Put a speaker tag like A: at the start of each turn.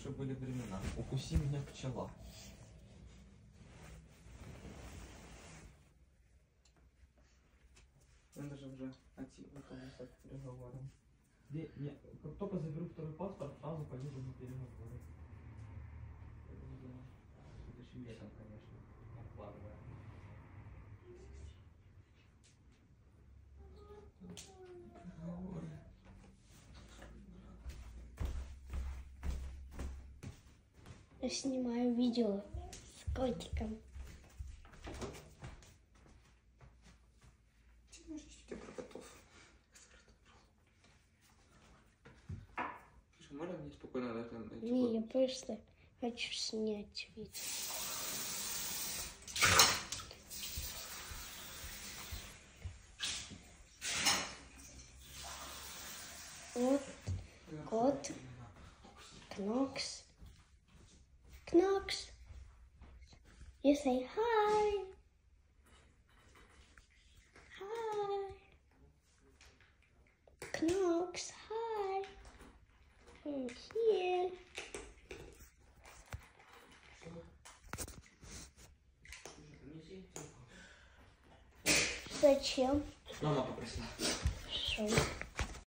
A: хорошие были времена. Укуси меня пчела. Я даже уже отец переговором. Как только заберу второй паспорт, сразу поеду на переговоры. Следующим летом, конечно, откладываем.
B: Я снимаю видео с котиком.
A: Темашечки про котов. Можно мне спокойно на этом найти?
B: Не, я просто хочу снять видео. Вот кот. Кнокс. Кнокс. You say hi. Hi. Knox, hi. I'm here. Зачем?
A: Мама попросила.
B: Что?